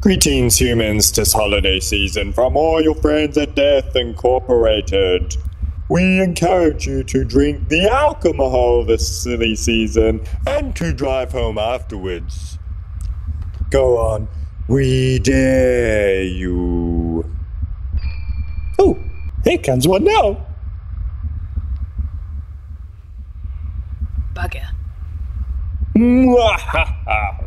Greetings, humans, this holiday season from all your friends at Death Incorporated. We encourage you to drink the alcohol this silly season and to drive home afterwards. Go on, we dare you. Oh, here comes one now. Bugger. Mwahaha!